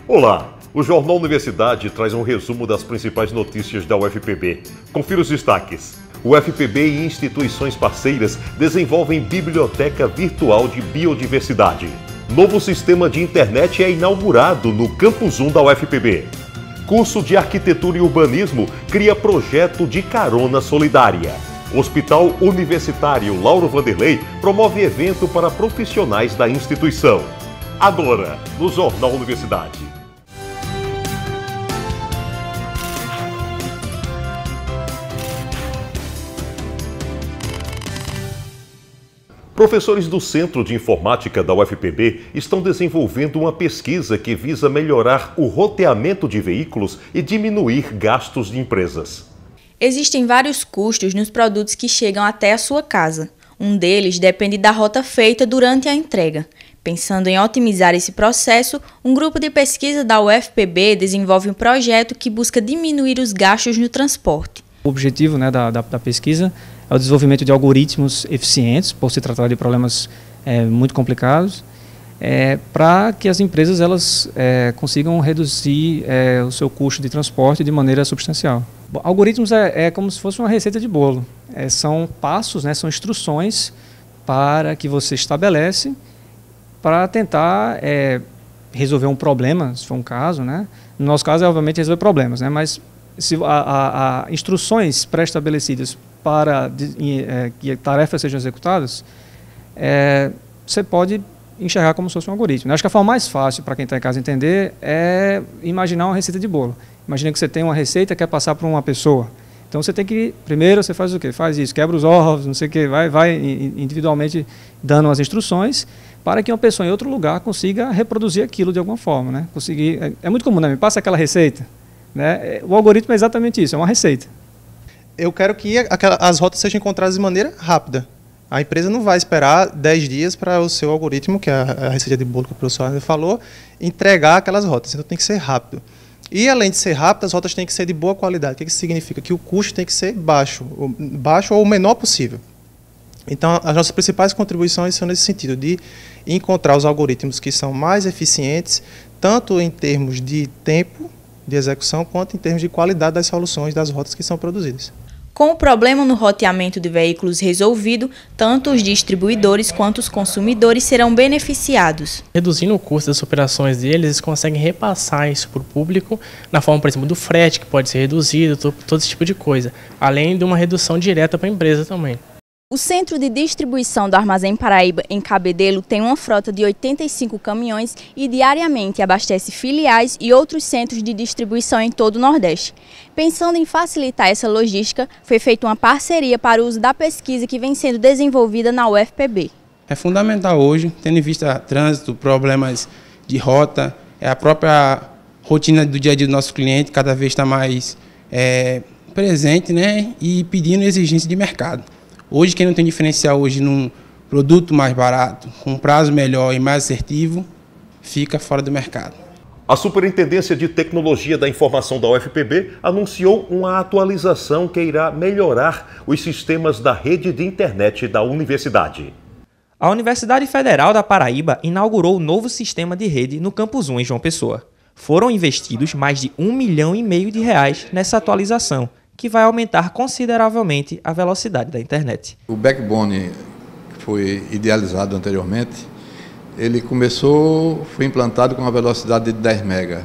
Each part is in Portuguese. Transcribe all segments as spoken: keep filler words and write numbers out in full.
Olá, o Jornal Universidade traz um resumo das principais notícias da U F P B. Confira os destaques. O U F P B e instituições parceiras desenvolvem biblioteca virtual de biodiversidade. Novo sistema de internet é inaugurado no Campus um da U F P B. Curso de Arquitetura e Urbanismo cria projeto de carona solidária. Hospital Universitário Lauro Vanderlei promove evento para profissionais da instituição. Agora, no Jornal Universidade. Professores do Centro de Informática da U F P B estão desenvolvendo uma pesquisa que visa melhorar o roteamento de veículos e diminuir gastos de empresas. Existem vários custos nos produtos que chegam até a sua casa. Um deles depende da rota feita durante a entrega. Pensando em otimizar esse processo, um grupo de pesquisa da U F P B desenvolve um projeto que busca diminuir os gastos no transporte. O objetivo, né, da, da, da pesquisa é o desenvolvimento de algoritmos eficientes, por se tratar de problemas é, muito complicados, é, para que as empresas elas, é, consigam reduzir é, o seu custo de transporte de maneira substancial. Bom, algoritmos é, é como se fosse uma receita de bolo. É, são passos, né, são instruções para que você estabelece para tentar é, resolver um problema, se for um caso, né? No nosso caso é obviamente resolver problemas, né? Mas se a, a, a instruções pré-estabelecidas para de, é, que tarefas sejam executadas, é, você pode enxergar como se fosse um algoritmo. Eu acho que a forma mais fácil para quem está em casa entender é imaginar uma receita de bolo. Imagina que você tem uma receita e quer passar para uma pessoa. Então você tem que, primeiro você faz o quê? Faz isso, quebra os ovos, não sei o quê, vai, vai individualmente dando as instruções para que uma pessoa em outro lugar consiga reproduzir aquilo de alguma forma, né? Conseguir, é, é muito comum, né? Me passa aquela receita, né? O algoritmo é exatamente isso, é uma receita. Eu quero que aquela, as rotas sejam encontradas de maneira rápida. A empresa não vai esperar dez dias para o seu algoritmo, que é a, a receita de bolo que o professor falou, entregar aquelas rotas. Então tem que ser rápido. E além de ser rápido, as rotas têm que ser de boa qualidade. O que isso significa? Que o custo tem que ser baixo, baixo ou o menor possível. Então, as nossas principais contribuições são nesse sentido, de encontrar os algoritmos que são mais eficientes, tanto em termos de tempo de execução, quanto em termos de qualidade das soluções das rotas que são produzidas. Com o problema no roteamento de veículos resolvido, tanto os distribuidores quanto os consumidores serão beneficiados. Reduzindo o custo das operações deles, eles conseguem repassar isso para o público na forma, por exemplo, do frete, que pode ser reduzido, todo, todo esse tipo de coisa, além de uma redução direta para a empresa também. O Centro de Distribuição do Armazém Paraíba, em Cabedelo, tem uma frota de oitenta e cinco caminhões e diariamente abastece filiais e outros centros de distribuição em todo o Nordeste. Pensando em facilitar essa logística, foi feita uma parceria para o uso da pesquisa que vem sendo desenvolvida na U F P B. É fundamental hoje, tendo em vista trânsito, problemas de rota, é a própria rotina do dia a dia do nosso cliente cada vez está mais é, presente, né, e pedindo exigência de mercado. Hoje, quem não tem diferencial hoje num produto mais barato, com um prazo melhor e mais assertivo, fica fora do mercado. A Superintendência de Tecnologia da Informação da U F P B anunciou uma atualização que irá melhorar os sistemas da rede de internet da universidade. A Universidade Federal da Paraíba inaugurou o novo sistema de rede no Campus um em João Pessoa. Foram investidos mais de um milhão e meio de reais nessa atualização, que vai aumentar consideravelmente a velocidade da internet. O backbone que foi idealizado anteriormente, ele começou, foi implantado com uma velocidade de dez megas.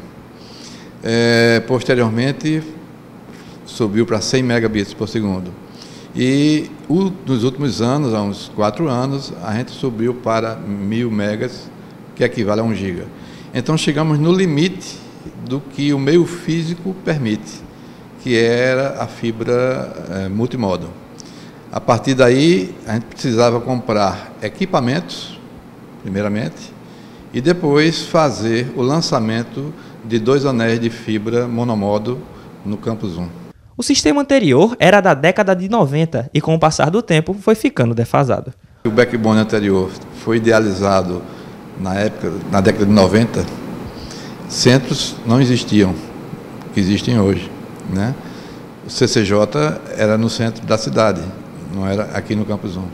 É, posteriormente, subiu para cem megabits por segundo. E o, nos últimos anos, há uns quatro anos, a gente subiu para mil megas, que equivale a um giga. Então chegamos no limite do que o meio físico permite, que era a fibra é, multimodo. A partir daí, a gente precisava comprar equipamentos, primeiramente, e depois fazer o lançamento de dois anéis de fibra monomodo no Campus um. O sistema anterior era da década de noventa e, com o passar do tempo, foi ficando defasado. O backbone anterior foi idealizado na época, na década de noventa, centros não existiam, que existem hoje, né? O C C J era no centro da cidade, não era aqui no Campus um.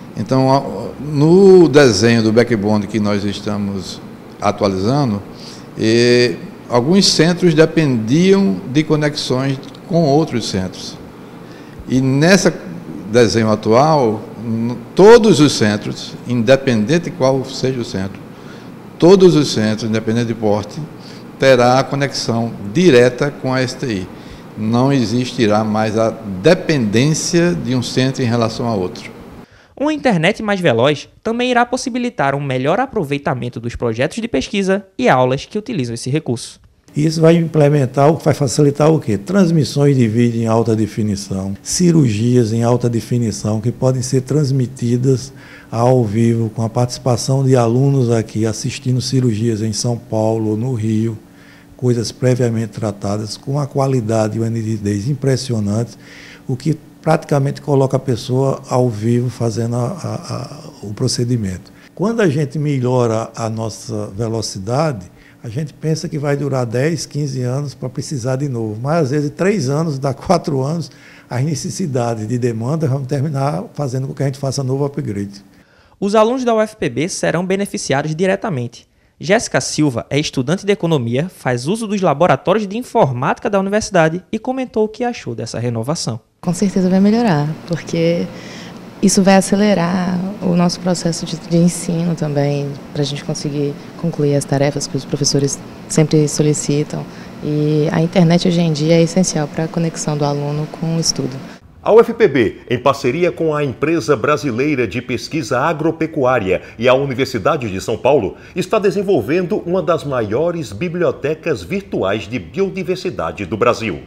Então, no desenho do backbone que nós estamos atualizando, E alguns centros dependiam de conexões com outros centros. E nesse desenho atual, todos os centros, independente de qual seja o centro, todos os centros, independente de porte, terá a conexão direta com a S T I. Não existirá mais a dependência de um centro em relação a outro. Uma internet mais veloz também irá possibilitar um melhor aproveitamento dos projetos de pesquisa e aulas que utilizam esse recurso. Isso vai implementar, vai facilitar o quê? Transmissões de vídeo em alta definição, cirurgias em alta definição que podem ser transmitidas ao vivo com a participação de alunos aqui assistindo cirurgias em São Paulo, no Rio, coisas previamente tratadas com a qualidade e uma nitidez impressionantes, o que praticamente coloca a pessoa ao vivo fazendo a, a, a, o procedimento. Quando a gente melhora a nossa velocidade, a gente pensa que vai durar dez, quinze anos para precisar de novo, mas às vezes três anos, dá quatro anos, as necessidades de demanda vão terminar fazendo com que a gente faça novo upgrade. Os alunos da U F P B serão beneficiados diretamente. Jéssica Silva é estudante de economia, faz uso dos laboratórios de informática da universidade e comentou o que achou dessa renovação. Com certeza vai melhorar, porque isso vai acelerar o nosso processo de, de ensino também, para a gente conseguir concluir as tarefas que os professores sempre solicitam. E a internet hoje em dia é essencial para a conexão do aluno com o estudo. A U F P B, em parceria com a Empresa Brasileira de Pesquisa Agropecuária e a Universidade de São Paulo, está desenvolvendo uma das maiores bibliotecas virtuais de biodiversidade do Brasil.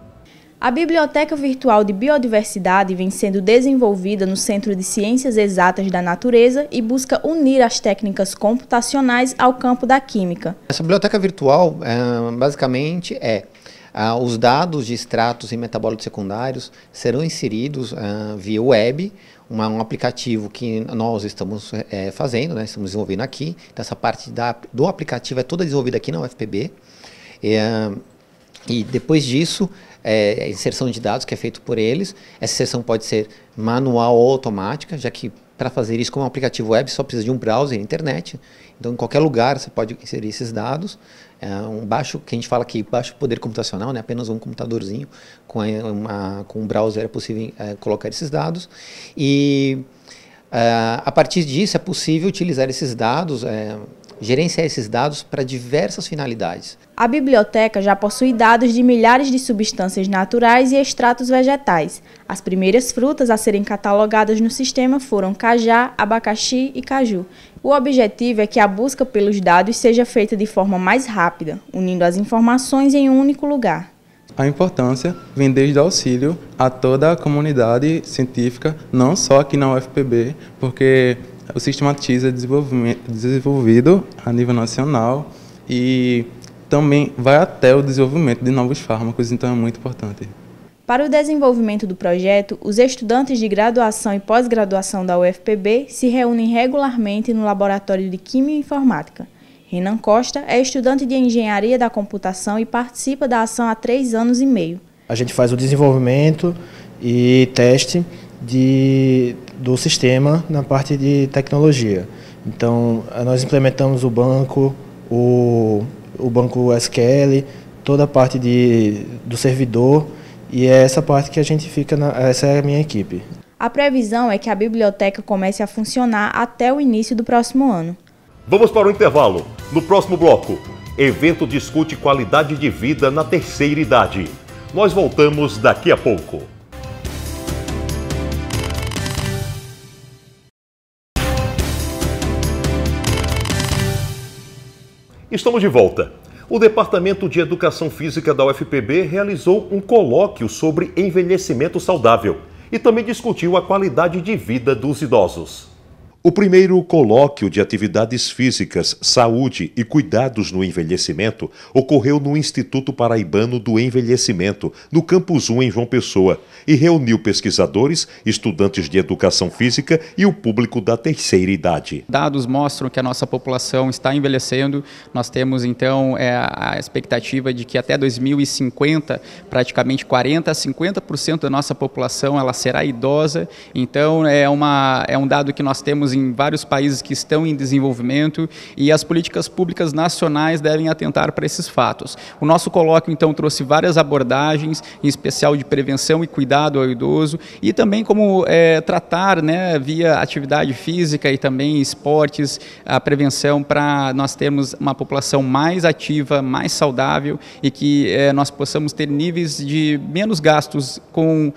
A Biblioteca Virtual de Biodiversidade vem sendo desenvolvida no Centro de Ciências Exatas da Natureza e busca unir as técnicas computacionais ao campo da química. Essa biblioteca virtual, basicamente, é ah, os dados de extratos e metabólitos secundários serão inseridos ah, via web, uma, um aplicativo que nós estamos é, fazendo, né, estamos desenvolvendo aqui. Então, essa parte da, do aplicativo é toda desenvolvida aqui na U F P B. É, e depois disso, é, a inserção de dados que é feito por eles. Essa inserção pode ser manual ou automática, já que para fazer isso com um aplicativo web só precisa de um browser e internet. Então, em qualquer lugar você pode inserir esses dados. É um baixo, que a gente fala aqui, baixo poder computacional, né? Apenas um computadorzinho com, uma, com um browser é possível é, colocar esses dados. E é, a partir disso é possível utilizar esses dados, é, gerenciar esses dados para diversas finalidades. A biblioteca já possui dados de milhares de substâncias naturais e extratos vegetais. As primeiras frutas a serem catalogadas no sistema foram cajá, abacaxi e caju. O objetivo é que a busca pelos dados seja feita de forma mais rápida, unindo as informações em um único lugar. A importância vem desde o auxílio a toda a comunidade científica, não só aqui na U F P B, porque o Sistematiza é desenvolvido a nível nacional e também vai até o desenvolvimento de novos fármacos, então é muito importante. Para o desenvolvimento do projeto, os estudantes de graduação e pós-graduação da U F P B se reúnem regularmente no Laboratório de Química e Informática. Renan Costa é estudante de Engenharia da Computação e participa da ação há três anos e meio. A gente faz o desenvolvimento e teste de, do sistema na parte de tecnologia. Então, nós implementamos o banco, o, o banco S Q L, toda a parte de, do servidor, e é essa parte que a gente fica, na, essa é a minha equipe. A previsão é que a biblioteca comece a funcionar até o início do próximo ano. Vamos para o intervalo. No próximo bloco, evento discute qualidade de vida na terceira idade. Nós voltamos daqui a pouco. Estamos de volta. O Departamento de Educação Física da U F P B realizou um colóquio sobre envelhecimento saudável e também discutiu a qualidade de vida dos idosos. O primeiro colóquio de atividades físicas, saúde e cuidados no envelhecimento ocorreu no Instituto Paraibano do Envelhecimento, no Campus um, em João Pessoa, e reuniu pesquisadores, estudantes de educação física e o público da terceira idade. Dados mostram que a nossa população está envelhecendo. Nós temos, então, é, a expectativa de que até dois mil e cinquenta, praticamente quarenta a cinquenta por cento da nossa população ela será idosa. Então, é, uma, é um dado que nós temos estamos em vários países que estão em desenvolvimento e as políticas públicas nacionais devem atentar para esses fatos. O nosso colóquio, então, trouxe várias abordagens, em especial de prevenção e cuidado ao idoso, e também como é, tratar, né, via atividade física e também esportes, a prevenção para nós termos uma população mais ativa, mais saudável e que é, nós possamos ter níveis de menos gastos com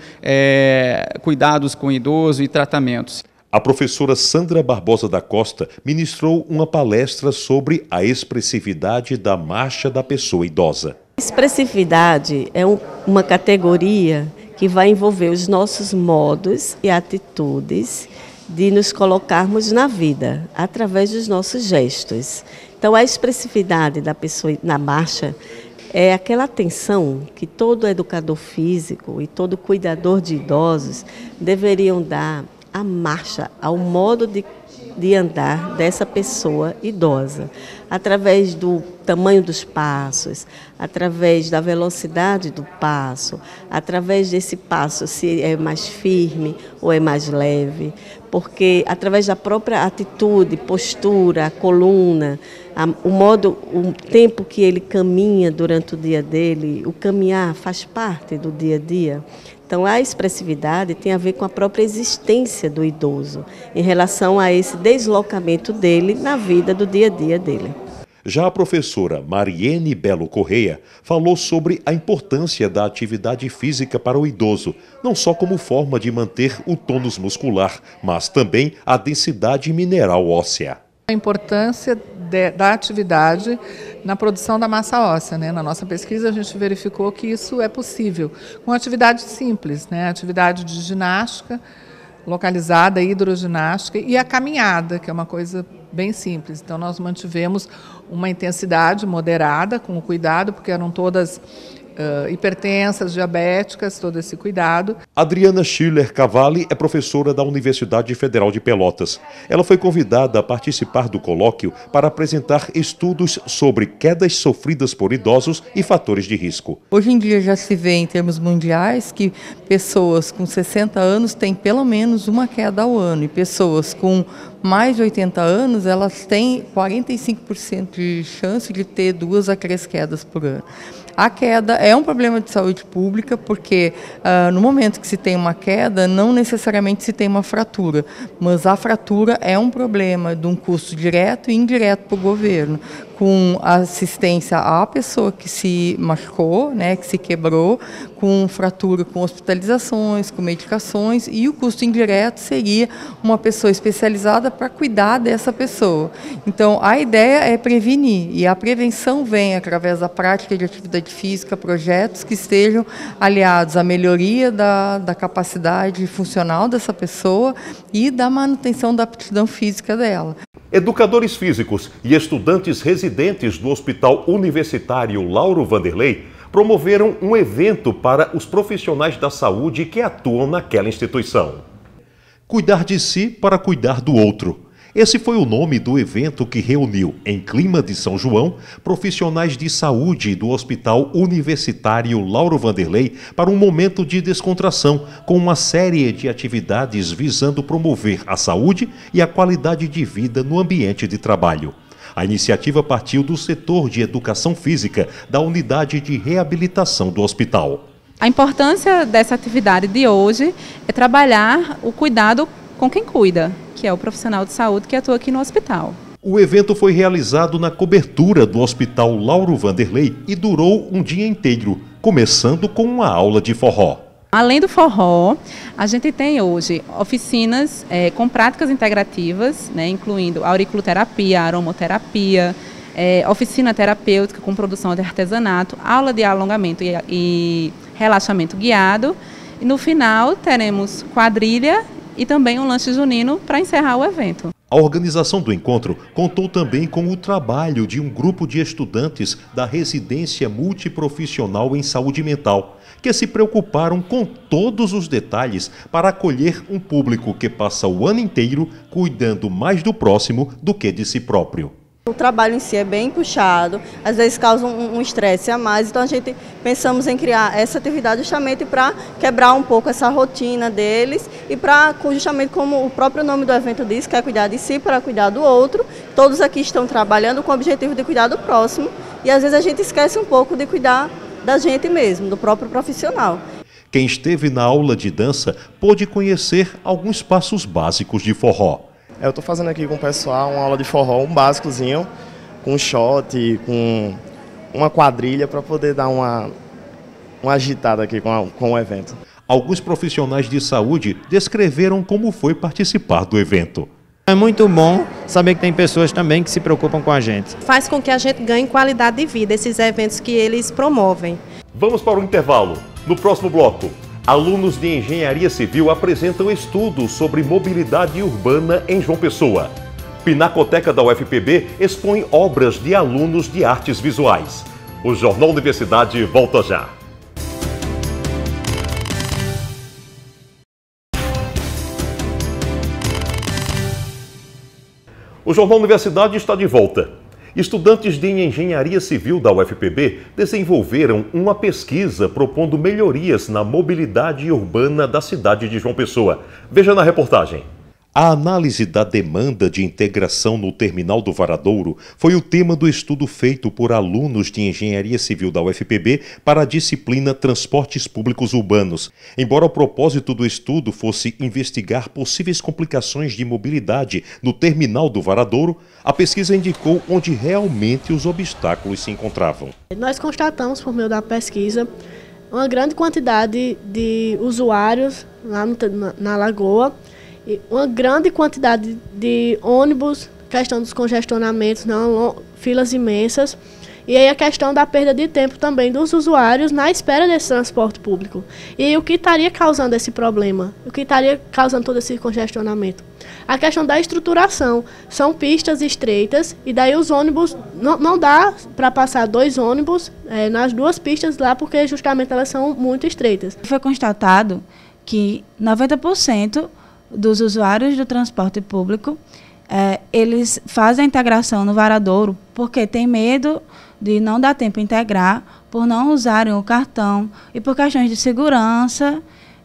é, cuidados com o idoso e tratamentos. A professora Sandra Barbosa da Costa ministrou uma palestra sobre a expressividade da marcha da pessoa idosa. Expressividade é um, uma categoria que vai envolver os nossos modos e atitudes de nos colocarmos na vida, através dos nossos gestos. Então, a expressividade da pessoa na marcha é aquela atenção que todo educador físico e todo cuidador de idosos deveriam dar à marcha, ao modo de, de andar dessa pessoa idosa, através do tamanho dos passos, através da velocidade do passo, através desse passo se é mais firme ou é mais leve, porque através da própria atitude, postura, a coluna, a, o modo, o tempo que ele caminha durante o dia dele, o caminhar faz parte do dia a dia. Então, a expressividade tem a ver com a própria existência do idoso, em relação a esse deslocamento dele na vida do dia a dia dele. Já a professora Mariene Belo Correia falou sobre a importância da atividade física para o idoso, não só como forma de manter o tônus muscular, mas também a densidade mineral óssea. A importância de, da atividade na produção da massa óssea, né? Na nossa pesquisa a gente verificou que isso é possível com atividade simples, né? Atividade de ginástica localizada, hidroginástica e a caminhada, que é uma coisa bem simples. Então nós mantivemos uma intensidade moderada com o cuidado, porque eram todas Uh, hipertensas, diabéticas, todo esse cuidado. Adriana Schiller Cavalli é professora da Universidade Federal de Pelotas. Ela foi convidada a participar do colóquio para apresentar estudos sobre quedas sofridas por idosos e fatores de risco. Hoje em dia já se vê em termos mundiais que pessoas com sessenta anos têm pelo menos uma queda ao ano e pessoas com mais de oitenta anos, elas têm quarenta e cinco por cento de chance de ter duas a três quedas por ano. A queda é um problema de saúde pública porque uh, no momento que se tem uma queda, não necessariamente se tem uma fratura, mas a fratura é um problema de um custo direto e indireto para o governo, com assistência à pessoa que se machucou, né, que se quebrou, com fratura, com hospitalizações, com medicações, e o custo indireto seria uma pessoa especializada para cuidar dessa pessoa. Então, a ideia é prevenir, e a prevenção vem através da prática de atividade física, projetos que estejam aliados à melhoria da, da capacidade funcional dessa pessoa e da manutenção da aptidão física dela. Educadores físicos e estudantes residentes do Hospital Universitário Lauro Vanderlei promoveram um evento para os profissionais da saúde que atuam naquela instituição. Cuidar de si para cuidar do outro. Esse foi o nome do evento que reuniu, em clima de São João, profissionais de saúde do Hospital Universitário Lauro Vanderlei para um momento de descontração, com uma série de atividades visando promover a saúde e a qualidade de vida no ambiente de trabalho. A iniciativa partiu do setor de educação física da unidade de reabilitação do hospital. A importância dessa atividade de hoje é trabalhar o cuidado com quem cuida, que é o profissional de saúde que atua aqui no hospital. O evento foi realizado na cobertura do Hospital Lauro Vanderlei e durou um dia inteiro, começando com uma aula de forró. Além do forró, a gente tem hoje oficinas é, com práticas integrativas, né, incluindo auriculoterapia, aromoterapia, é, oficina terapêutica com produção de artesanato, aula de alongamento e, e relaxamento guiado. E no final teremos quadrilha e também um lanche junino para encerrar o evento. A organização do encontro contou também com o trabalho de um grupo de estudantes da Residência Multiprofissional em Saúde Mental, que se preocuparam com todos os detalhes para acolher um público que passa o ano inteiro cuidando mais do próximo do que de si próprio. O trabalho em si é bem puxado, às vezes causa um estresse a mais, então a gente pensamos em criar essa atividade justamente para quebrar um pouco essa rotina deles e para, justamente como o próprio nome do evento diz, que é cuidar de si para cuidar do outro. Todos aqui estão trabalhando com o objetivo de cuidar do próximo e às vezes a gente esquece um pouco de cuidar da gente mesmo, do próprio profissional. Quem esteve na aula de dança pôde conhecer alguns passos básicos de forró. Eu estou fazendo aqui com o pessoal uma aula de forró, um básicozinho, com um shot, com uma quadrilha para poder dar uma, uma agitada aqui com, a, com o evento. Alguns profissionais de saúde descreveram como foi participar do evento. É muito bom saber que tem pessoas também que se preocupam com a gente. Faz com que a gente ganhe qualidade de vida, esses eventos que eles promovem. Vamos para o intervalo. No próximo bloco, alunos de Engenharia Civil apresentam estudos sobre mobilidade urbana em João Pessoa. Pinacoteca da U F P B expõe obras de alunos de artes visuais. O Jornal Universidade volta já. O Jornal Universidade está de volta. Estudantes de Engenharia Civil da U F P B desenvolveram uma pesquisa propondo melhorias na mobilidade urbana da cidade de João Pessoa. Veja na reportagem. A análise da demanda de integração no terminal do Varadouro foi o tema do estudo feito por alunos de Engenharia Civil da U F P B para a disciplina Transportes Públicos Urbanos. Embora o propósito do estudo fosse investigar possíveis complicações de mobilidade no terminal do Varadouro, a pesquisa indicou onde realmente os obstáculos se encontravam. Nós constatamos, por meio da pesquisa, uma grande quantidade de usuários lá no, na, na Lagoa, uma grande quantidade de ônibus, questão dos congestionamentos, não, filas imensas, e aí a questão da perda de tempo também dos usuários na espera desse transporte público. E o que estaria causando esse problema? O que estaria causando todo esse congestionamento? A questão da estruturação. São pistas estreitas e daí os ônibus, não, não dá para passar dois ônibus é, nas duas pistas lá porque justamente elas são muito estreitas. Foi constatado que noventa por cento dos usuários do transporte público, eh, eles fazem a integração no Varadouro porque tem medo de não dar tempo a integrar, por não usarem o cartão e por questões de segurança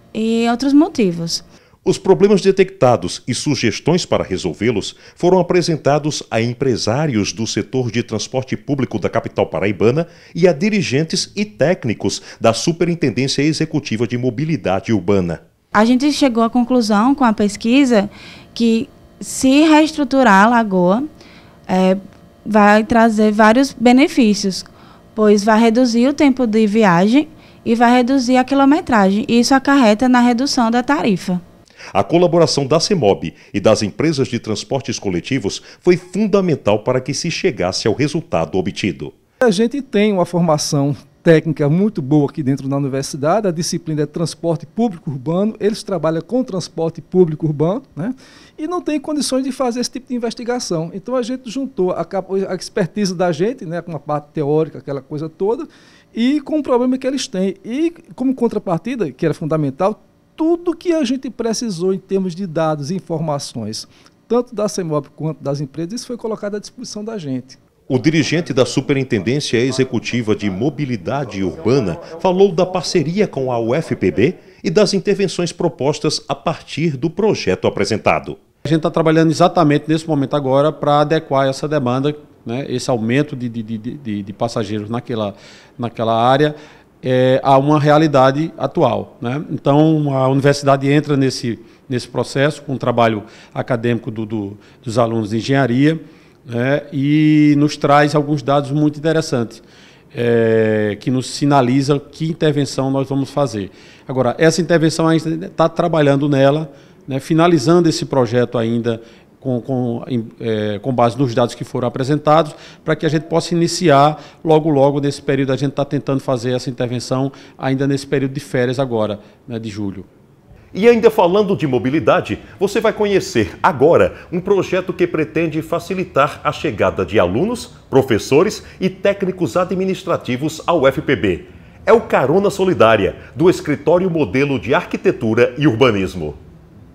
e outros motivos. Os problemas detectados e sugestões para resolvê-los foram apresentados a empresários do setor de transporte público da capital paraibana e a dirigentes e técnicos da Superintendência Executiva de Mobilidade Urbana. A gente chegou à conclusão com a pesquisa que se reestruturar a Lagoa é, vai trazer vários benefícios, pois vai reduzir o tempo de viagem e vai reduzir a quilometragem. E isso acarreta na redução da tarifa. A colaboração da CEMOB e das empresas de transportes coletivos foi fundamental para que se chegasse ao resultado obtido. A gente tem uma formação técnica muito boa aqui dentro da universidade, a disciplina é transporte público urbano, eles trabalham com transporte público urbano, né? E não tem condições de fazer esse tipo de investigação. Então a gente juntou a, a expertise da gente, né, com a parte teórica, aquela coisa toda, e com o problema que eles têm. E como contrapartida, que era fundamental, tudo que a gente precisou em termos de dados e informações, tanto da CEMOB quanto das empresas, isso foi colocado à disposição da gente. O dirigente da Superintendência Executiva de Mobilidade Urbana falou da parceria com a U F P B e das intervenções propostas a partir do projeto apresentado. A gente está trabalhando exatamente nesse momento agora para adequar essa demanda, né, esse aumento de, de, de, de, de passageiros naquela, naquela área é, a uma realidade atual, né? Então a universidade entra nesse, nesse processo com o trabalho acadêmico do, do, dos alunos de engenharia, né, e nos traz alguns dados muito interessantes, é, que nos sinaliza que intervenção nós vamos fazer. Agora, essa intervenção a gente está trabalhando nela, né, finalizando esse projeto ainda com, com, é, com base nos dados que foram apresentados, para que a gente possa iniciar logo, logo nesse período. A gente está tentando fazer essa intervenção ainda nesse período de férias agora, né, de julho. E ainda falando de mobilidade, você vai conhecer agora um projeto que pretende facilitar a chegada de alunos, professores e técnicos administrativos ao U F P B. É o Carona Solidária, do Escritório Modelo de Arquitetura e Urbanismo.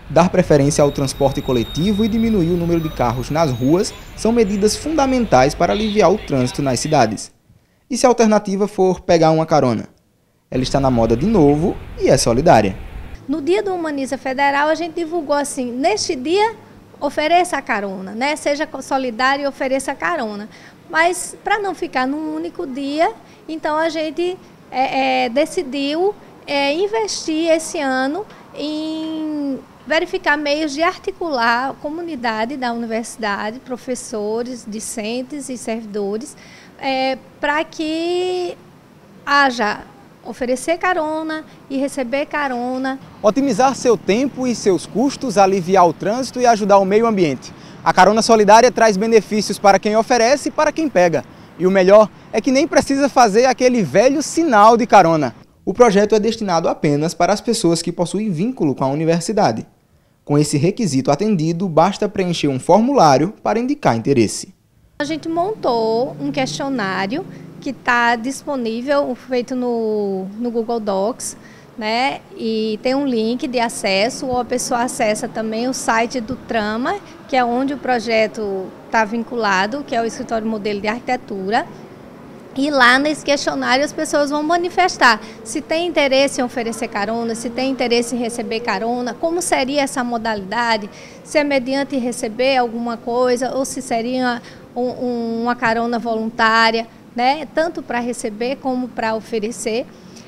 Dar preferência ao transporte coletivo e diminuir o número de carros nas ruas são medidas fundamentais para aliviar o trânsito nas cidades. E se a alternativa for pegar uma carona? Ela está na moda de novo e é solidária. No dia do Humaniza Federal, a gente divulgou assim, neste dia, ofereça a carona, né? Seja solidário e ofereça a carona. Mas, para não ficar num único dia, então a gente é, é, decidiu é, investir esse ano em verificar meios de articular a comunidade da universidade, professores, discentes e servidores, é, para que haja oferecer carona e receber carona. Otimizar seu tempo e seus custos, aliviar o trânsito e ajudar o meio ambiente. A carona solidária traz benefícios para quem oferece e para quem pega. E o melhor é que nem precisa fazer aquele velho sinal de carona. O projeto é destinado apenas para as pessoas que possuem vínculo com a universidade. Com esse requisito atendido, basta preencher um formulário para indicar interesse. A gente montou um questionário que está disponível, feito no, no Google Docs, né? E tem um link de acesso, ou a pessoa acessa também o site do Trama, que é onde o projeto está vinculado, que é o Escritório Modelo de Arquitetura. E lá nesse questionário as pessoas vão manifestar se tem interesse em oferecer carona, se tem interesse em receber carona, como seria essa modalidade, se é mediante receber alguma coisa ou se seria um, um, uma carona voluntária, né? Tanto para receber como para oferecer.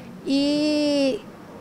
E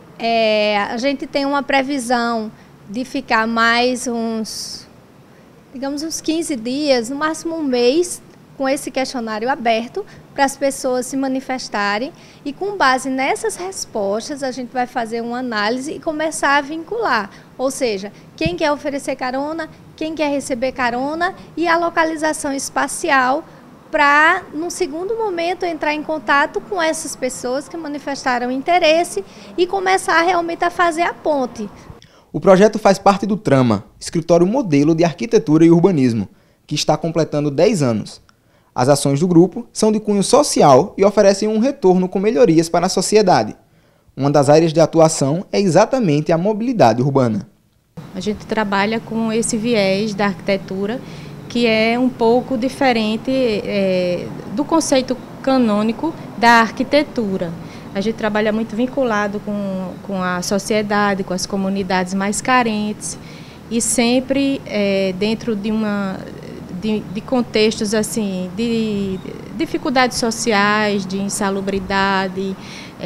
é, a gente tem uma previsão de ficar mais uns, digamos, uns quinze dias, no máximo um mês, com esse questionário aberto para as pessoas se manifestarem, e com base nessas respostas a gente vai fazer uma análise e começar a vincular, ou seja, quem quer oferecer carona, quem quer receber carona e a localização espacial para, num segundo momento, entrar em contato com essas pessoas que manifestaram interesse e começar realmente a fazer a ponte. O projeto faz parte do Trama, Escritório Modelo de Arquitetura e Urbanismo, que está completando dez anos. As ações do grupo são de cunho social e oferecem um retorno com melhorias para a sociedade. Uma das áreas de atuação é exatamente a mobilidade urbana. A gente trabalha com esse viés da arquitetura, que é um pouco diferente é, do conceito canônico da arquitetura. A gente trabalha muito vinculado com, com a sociedade, com as comunidades mais carentes, e sempre é, dentro de uma... De, de contextos assim, de dificuldades sociais, de insalubridade,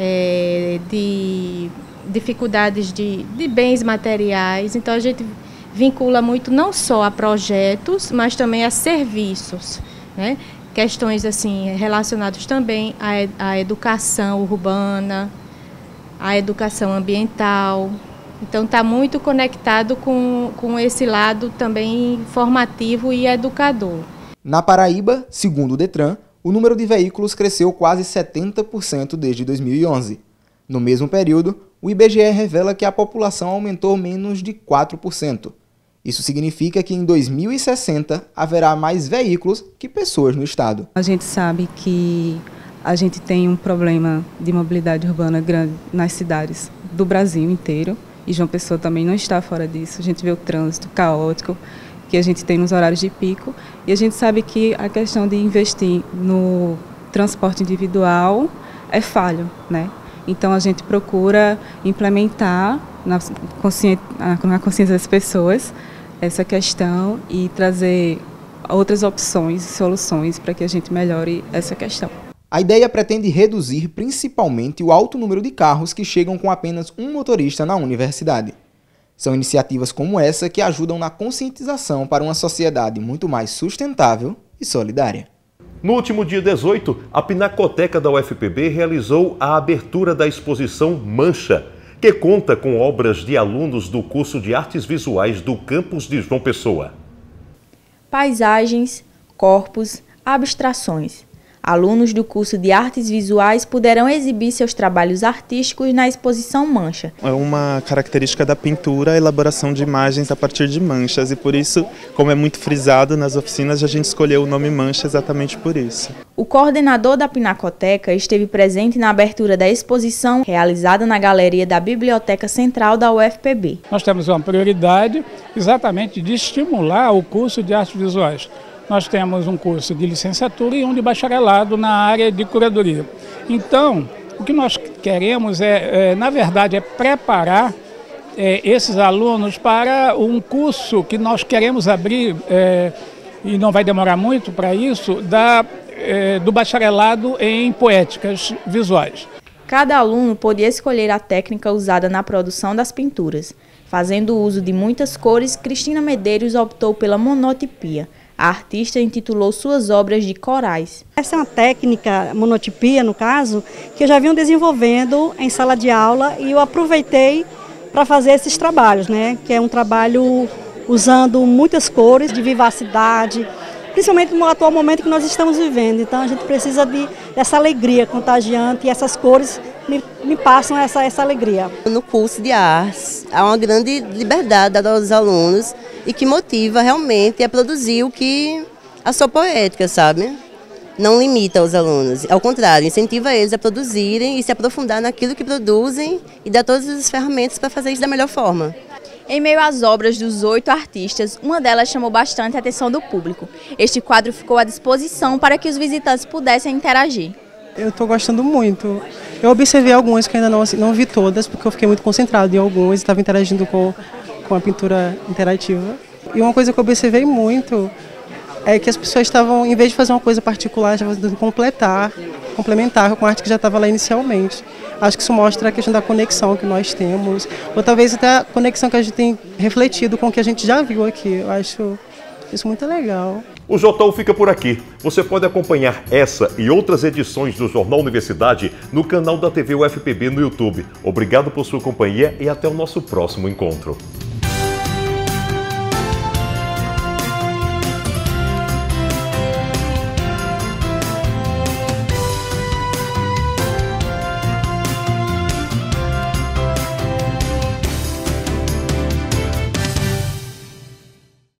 é, de dificuldades de, de bens materiais. Então a gente vincula muito não só a projetos, mas também a serviços, né? Questões assim relacionadas também à, à educação urbana, à educação ambiental. Então está muito conectado com, com esse lado também formativo e educador. Na Paraíba, segundo o Detran, o número de veículos cresceu quase setenta por cento desde dois mil e onze. No mesmo período, o I B G E revela que a população aumentou menos de quatro por cento. Isso significa que em dois mil e sessenta haverá mais veículos que pessoas no estado. A gente sabe que a gente tem um problema de mobilidade urbana grande nas cidades do Brasil inteiro. E João Pessoa também não está fora disso. A gente vê o trânsito caótico que a gente tem nos horários de pico. E a gente sabe que a questão de investir no transporte individual é falho, né? Então a gente procura implementar na consciência, na consciência das pessoas essa questão e trazer outras opções e soluções para que a gente melhore essa questão. A ideia pretende reduzir principalmente o alto número de carros que chegam com apenas um motorista na universidade. São iniciativas como essa que ajudam na conscientização para uma sociedade muito mais sustentável e solidária. No último dia dezoito, a Pinacoteca da U F P B realizou a abertura da exposição Mancha, que conta com obras de alunos do curso de Artes Visuais do campus de João Pessoa. Paisagens, corpos, abstrações. Alunos do curso de Artes Visuais puderam exibir seus trabalhos artísticos na exposição Mancha. É uma característica da pintura a elaboração de imagens a partir de manchas e por isso, como é muito frisado nas oficinas, a gente escolheu o nome Mancha exatamente por isso. O coordenador da Pinacoteca esteve presente na abertura da exposição realizada na galeria da Biblioteca Central da U F P B. Nós temos uma prioridade exatamente de estimular o curso de Artes Visuais. Nós temos um curso de licenciatura e um de bacharelado na área de curadoria. Então, o que nós queremos é, é na verdade, é preparar é, esses alunos para um curso que nós queremos abrir, é, e não vai demorar muito para isso, da, é, do bacharelado em poéticas visuais. Cada aluno podia escolher a técnica usada na produção das pinturas. Fazendo uso de muitas cores, Cristina Medeiros optou pela monotipia. A artista intitulou suas obras de corais. Essa é uma técnica, monotipia no caso, que eu já vinha desenvolvendo em sala de aula e eu aproveitei para fazer esses trabalhos, né? Que é um trabalho usando muitas cores de vivacidade, principalmente no atual momento que nós estamos vivendo. Então a gente precisa de, dessa alegria contagiante e essas cores me, me passam essa, essa alegria. No curso de artes há uma grande liberdade dada aos alunos e que motiva realmente a produzir o que a sua poética, sabe? Não limita os alunos, ao contrário, incentiva eles a produzirem e se aprofundar naquilo que produzem e dá todas as ferramentas para fazer isso da melhor forma. Em meio às obras dos oito artistas, uma delas chamou bastante a atenção do público. Este quadro ficou à disposição para que os visitantes pudessem interagir. Eu estou gostando muito. Eu observei algumas que ainda não, não vi todas, porque eu fiquei muito concentrado em algumas e estava interagindo com, com a pintura interativa. E uma coisa que eu observei muito é que as pessoas estavam, em vez de fazer uma coisa particular, estavam tentando completar, complementar com a arte que já estava lá inicialmente. Acho que isso mostra a questão da conexão que nós temos, ou talvez até a conexão que a gente tem refletido com o que a gente já viu aqui. Eu acho isso muito legal. O Jotão fica por aqui. Você pode acompanhar essa e outras edições do Jornal Universidade no canal da T V U F P B no YouTube. Obrigado por sua companhia e até o nosso próximo encontro.